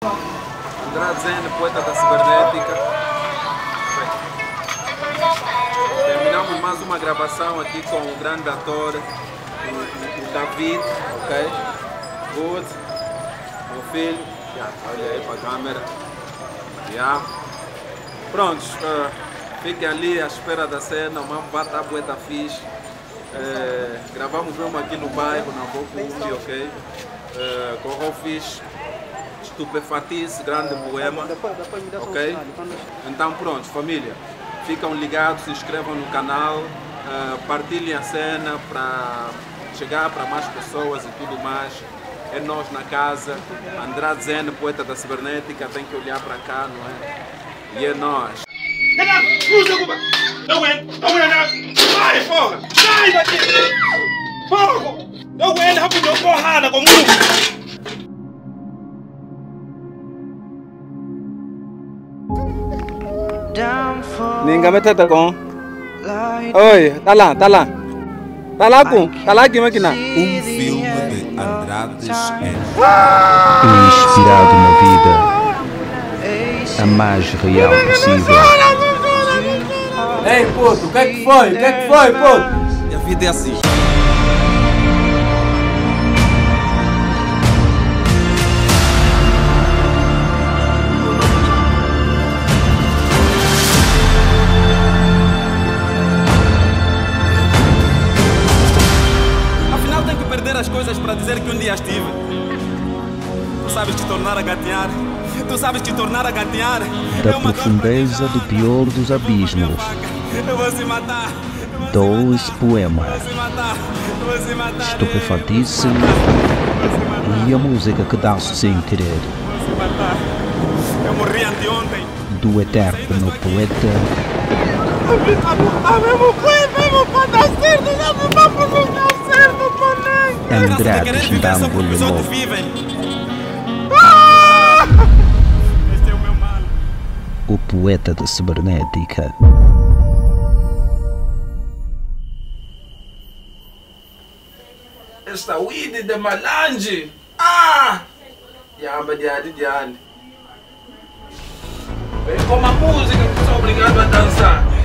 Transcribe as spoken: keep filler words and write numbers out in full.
Andrade Zene, poeta da cibernética. Terminamos mais uma gravação aqui com o grande ator, o, o David, ok? Good. Meu filho. Yeah, olha aí para a câmera. Yeah. Prontos, uh, fiquem ali à espera da cena, o mambo vai estar poeta fixe. Uh, gravamos mesmo aqui no bairro, na Bocumbi, ok? Uh, Correu fixe. Estupefatice, grande poema, ok? Então pronto, família, ficam ligados, se inscrevam no canal, uh, partilhem a cena para chegar para mais pessoas e tudo mais. É nós na casa, Andrade Zene, poeta da cibernética, tem que olhar para cá, não é? E é nós. Não é, não é nada! Sai, porra! Sai daqui! Porra! Não é nada, não porrada com o Ninguém me trata com. Oi, tá lá, tá lá. Tá lá com, tá lá aqui, máquina. Um filme de Andrade Zene. Inspirado na vida, a mais real possível. Ei, puto, o que é que foi? O que é que foi, puto? A vida é assim. As coisas para dizer que um dia estive. Tu sabes te tornar a gatear. Tu sabes te tornar a gatear. Da profundeza do pior dos abismos. Eu vou se matar. Dois poemas. Estupefatice e a música que dá-se sem querer. Eu morri anteontem. Do eterno poeta. Andrade dando-lhe logo. Este é o meu mal. O poeta da cibernética. Esta weed de malange. Ah! Diaba, diade, diade. Vem com uma música que sou obrigado a dançar.